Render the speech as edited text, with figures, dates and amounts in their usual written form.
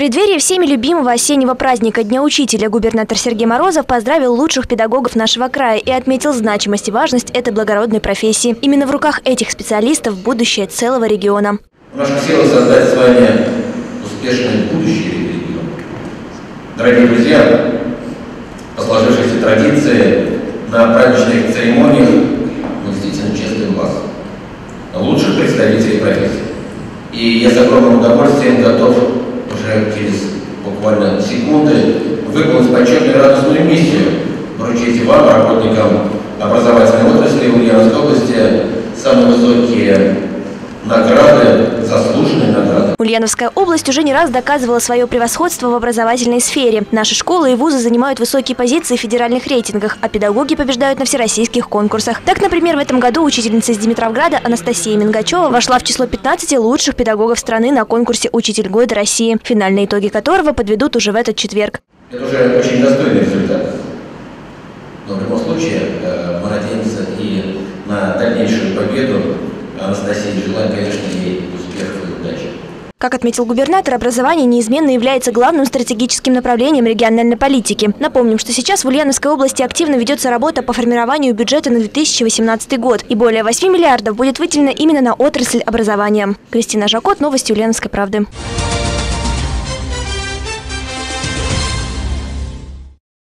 преддверии всеми любимого осеннего праздника Дня учителя губернатор Сергей Морозов поздравил лучших педагогов нашего края и отметил значимость и важность этой благородной профессии. Именно в руках этих специалистов будущее целого региона. Наша сила создать с вами успешное будущее региона. Дорогие друзья, по сложившейся традиции на праздничных церемониях мы действительно чествуем вас, лучших представителей профессии. И я с огромным удовольствием готов уже через буквально секунды выполнить почетную и радостную миссию, вручить вам, работникам образовательной отрасли в Ульяновской области, самые высокие награды, заслуженные награды. Ульяновская область уже не раз доказывала свое превосходство в образовательной сфере. Наши школы и вузы занимают высокие позиции в федеральных рейтингах, а педагоги побеждают на всероссийских конкурсах. Так, например, в этом году учительница из Димитровграда Анастасия Мингачева вошла в число 15 лучших педагогов страны на конкурсе «Учитель года России», финальные итоги которого подведут уже в этот четверг. Это уже очень достойный результат. Но в любом случае мы надеемся и на дальнейшую победу. Анастасии желаем, конечно, ей успехов и удачи. Как отметил губернатор, образование неизменно является главным стратегическим направлением региональной политики. Напомним, что сейчас в Ульяновской области активно ведется работа по формированию бюджета на 2018 год. И более 8 миллиардов будет выделено именно на отрасль образования. Кристина Жакот, новости Ульяновской правды.